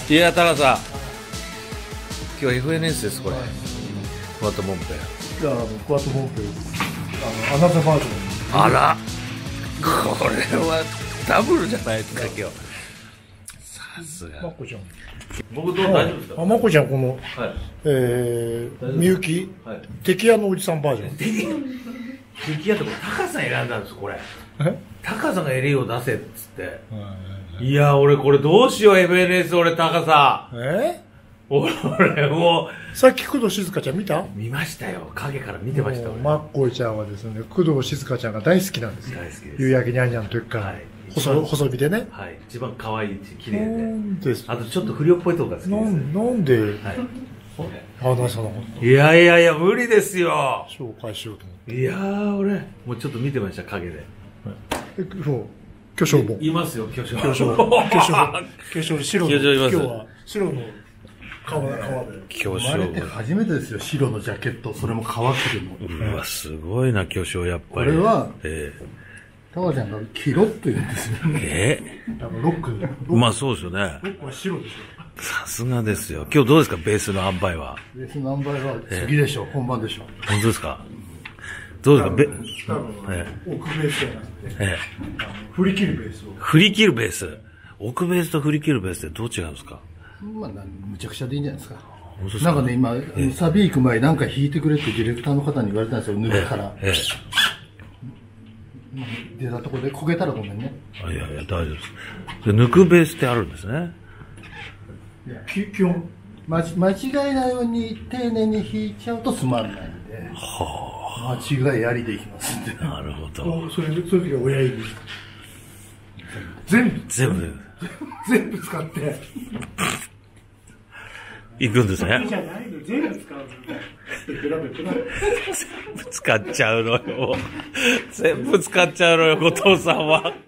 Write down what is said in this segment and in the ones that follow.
いや、タラさん、今日 FNS です、これ。クワットモンペ。 じゃあ、クワットモンペ、アナザーバージョン。 あら、これはダブルじゃないですか、今日。さすが。 まこちゃん。 僕どう大丈夫ですか。 まこちゃん、この、 はい、 みゆき、はい、敵屋のおじさんバージョン。 敵屋ってこれ、タカさん選んだんです、これ。タカさんが襟を出せっつって。いや、俺これどうしよう、FNS、俺、タカさん。俺もう。 さっき工藤静香ちゃん見た？ 見ましたよ。影から見てました。 マッコイちゃんはですね、工藤静香ちゃんが大好きなんですよ。 大好きです。 夕焼けにゃんにゃんの時から。はい、細身でね。 はい。一番可愛いし、綺麗で。あとちょっと不良っぽいとこが好きです。 なんで、はい、話さなかった？ いやいやいや、無理ですよ。 紹介しようと思って。 いやー、俺、もうちょっと見てました、影で。 そう。巨匠も。 いますよ、巨匠。 白。今日は白の革で。 巨匠。 生まれて初めてですよ、白のジャケット、それも革着ても。 うわ、すごいな、巨匠、やっぱり。 これは、タワちゃんがキロって言うんですよね。ロック。 まあそうですよね。 ロックは白でしょ。 さすがですよ。今日どうですか、ベースの塩梅は。 ベースの塩梅は次でしょ、本番でしょ。 本当ですか。どうですか、 多分、奥ベースじゃなくて、振り切るベースを。 振り切るベース。奥ベースと振り切るベースってどう違うんですか？ まあ、むちゃくちゃでいいんじゃないですか。なんかね、今、サビ行く前なんか弾いてくれってディレクターの方に言われたんですよ、抜くから。出たところで焦げたらごめんね。 いやいや、大丈夫です。抜くベースってあるんですね。 いや、基本、間違いないように丁寧に弾いちゃうとつまんないんで。はあ。間違いありでいきますんで。 なるほど。 そういう時は親指。全部使って。 行くんですね。 全部使う。 全部使っちゃうのよ。全部使っちゃうのよ、後藤さんは。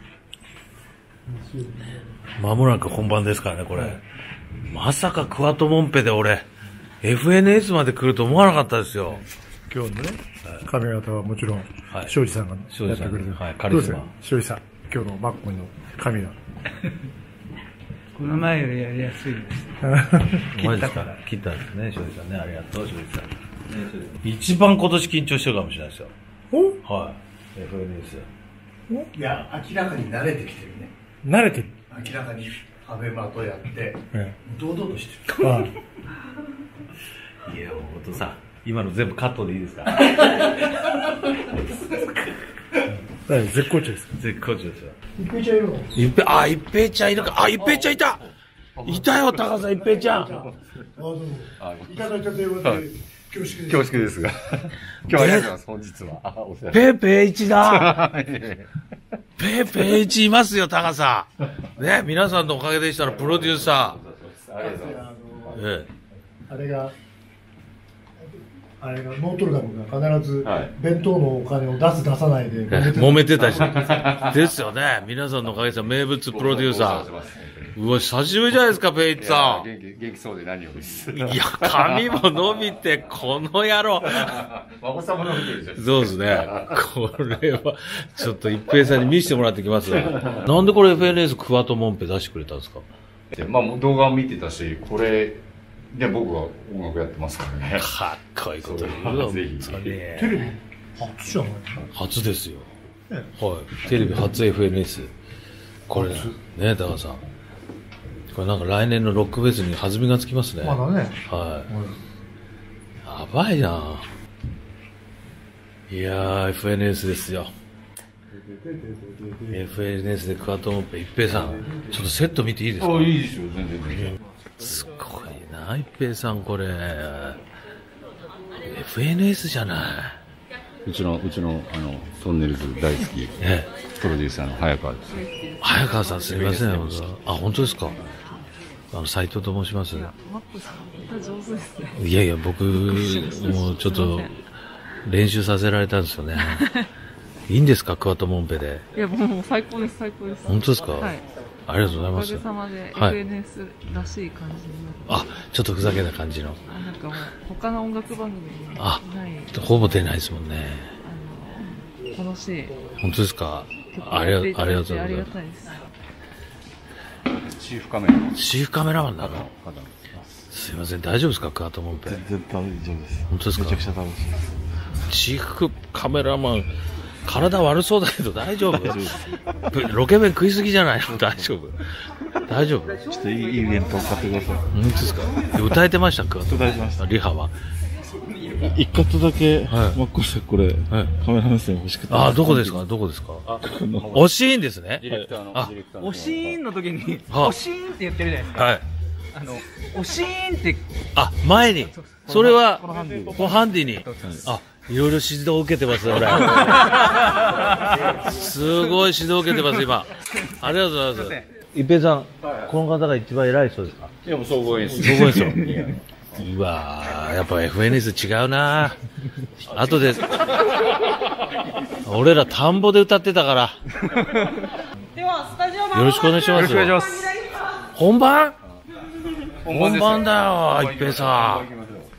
まもなく本番ですからね、これ。まさかクワットモンペで俺、FNS まで来ると思わなかったですよ。 今日のね、髪型はもちろん、庄司さんがやってくれる。 はい、カリスマ。 庄司さん、今日のマッコイの髪は。 この前よりやりやすいです。 切ったから。切ったんですね、庄司さんね。ありがとう、庄司さん。一番今年緊張してるかもしれないですよ。はい。FNS。 いや、明らかに慣れてきてるね。慣れてる。明らかにアベマとやって、堂々としてる。いや、 後藤さん。今の全部カットでいいですか？ 絶好調です。 絶好調ですよ。 一平ちゃんいるの？ 一平ちゃんいるか。一平ちゃんいた。いたよ、高さん、一平ちゃん。 いただいた電話で恐縮です。 恐縮ですが。今日はありがとうございます、本日は。 ペーペーイチだ。ペーペーイチいますよ、高さん。ね、皆さんのおかげでしたら、プロデューサー。 あれがノートルダムが必ず弁当のお金を出さないで揉めてたしですよね。皆さんのおかげで名物プロデューサー。うわ、久しぶりじゃないですか、ペイチさん。 元気そうで何よりです。 いや、髪も伸びて、この野郎。 孫さんも伸びてるじゃん。 そうですね。これは、ちょっと一平さんに見せてもらってきます。なんでこれ FNS クワットモンペ出してくれたんですか？ まあ、動画を見てたし、これ、で僕は音楽やってますからね。 かっこいいこと言うよ。 ぜひ。テレビ初じゃない？ 初ですよ。はい。テレビ初 FNS。これね、高さん。これなんか来年のロックフェスに弾みがつきますね。 まだね。 はい。やばいな。いやー、FNS ですよ。FNS でクワットモンペ、一平さん、ちょっとセット見ていいですか？ いいですよ、全然。 すごいな、一平さん、これ。FNS じゃない。 うちのトンネルズ大好き、プロデューサーの早川です。 早川さん、すみません。本当ですか。斉藤と申します。 マックさん、上手ですね。 いやいや、僕、もうちょっと、練習させられたんですよね。いいんですか、クワットモンペで。 いや、もう最高です、最高です。 本当ですか？ はい。 ありがとうございます。 おかげさまで FNS らしい感じの。ちょっとふざけた感じの。 なんかもう、他の音楽番組にない。 ほぼ出ないですもんね。 楽しい。 本当ですか？ありがとうございます。 ありがたいです。 チーフカメラマン。 チーフカメラマンだな。すいません、大丈夫ですか、桑田もんぺ。 全然大丈夫です。 本当ですか。 めちゃくちゃ楽しいです。 チーフカメラマン、体悪そうだけど大丈夫？ロケ弁食いすぎじゃないの？大丈夫？大丈夫？ ちょっといいイベントを買ってください。 本当ですか。歌えてましたか？ 歌えてました。 リハは。 一カットだけ、マッコさんこれ、カメラ目線欲しくて。 あ、どこですか？どこですか？おしーんですね。 ディレクターの。 おしーんの時に、おしーんって言ってるじゃないですか。 はい。 おしーんって。 あ、前に。それは、このハンディに。あ、いろいろ指導を受けてます、俺。すごい指導を受けてます、今。ありがとうございます。一平さん、この方が一番偉い人ですか？ いや、もう総合演出。 総合演出。うわー、やっぱ FNS 違うな。後で、俺ら田んぼで歌ってたから。 では、スタジオのよろしくお願いします。 よろしくお願いします。 本番？本番だよ、一平さん。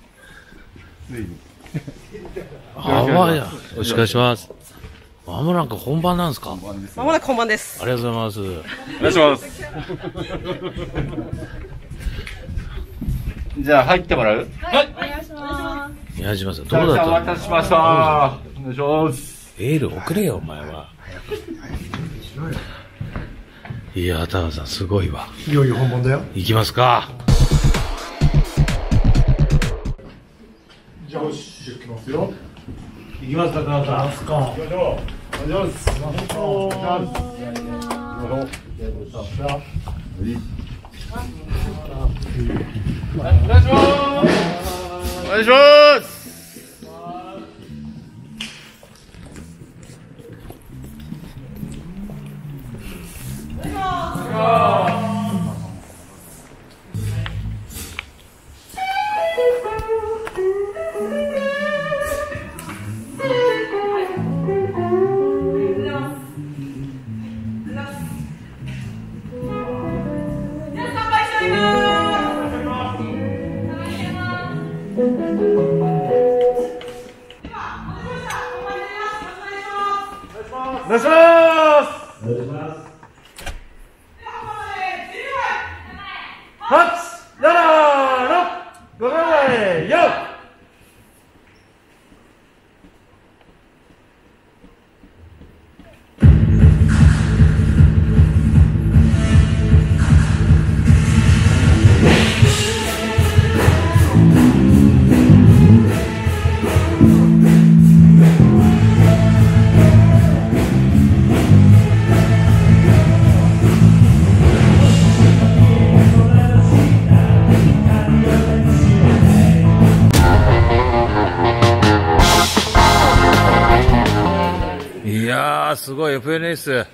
あわや。よろしくお願いします。まもなく本番なんですか？ まもなく本番です。 ありがとうございます。 お願いします。じゃあ入ってもらう？ はい、お願いします。 宮島さん、どうだった？ お待たせしました。お願いします。 エール送れよ、お前は。いや、タカさん、すごいわ。 いよいよ本番だよ。 行きますか。 じゃあ、よし、行きますよ。 行きますか、タカさん。行きますか。 行きましょう。お願いします。お願いします。お願いします。 お願いします。お願いします。8、7、6、5秒前、4。 いやー、すごい FNS。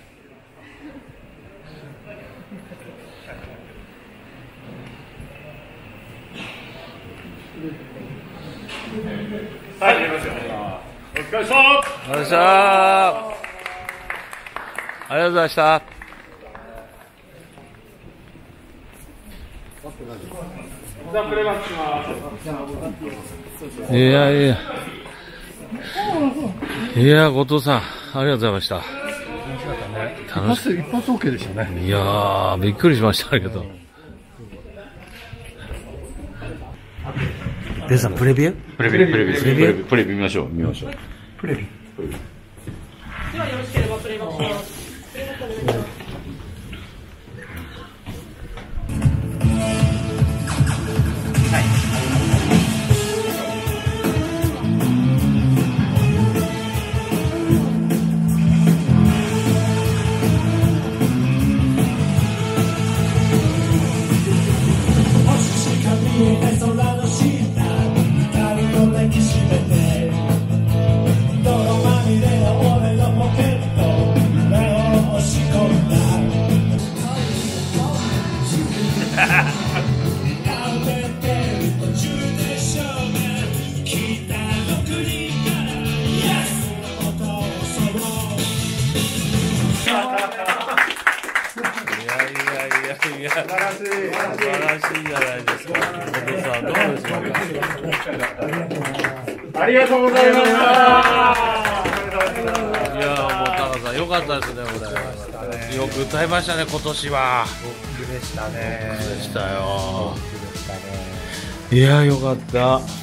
はい、やりますよ。お疲れ様。 ありがとうございました。ありがとうございました。いやいや。いや、後藤さん、ありがとうございました。楽しかったね。 一発 OK でしたね。 いやー、びっくりしました。ありがとう。デさん、プレビュー？ プレビュー見ましょう。 プレビ。 では、よろしければプレイバックします。 いや、素晴らしいじゃないですか。小手さん、どうですか。 ありがとうございました。 いや、もうタカさん、よかった。 かったですね、これ。よく歌いましたね、今年は。 ロックでしたね。 ロックでしたよ。いや、よかった。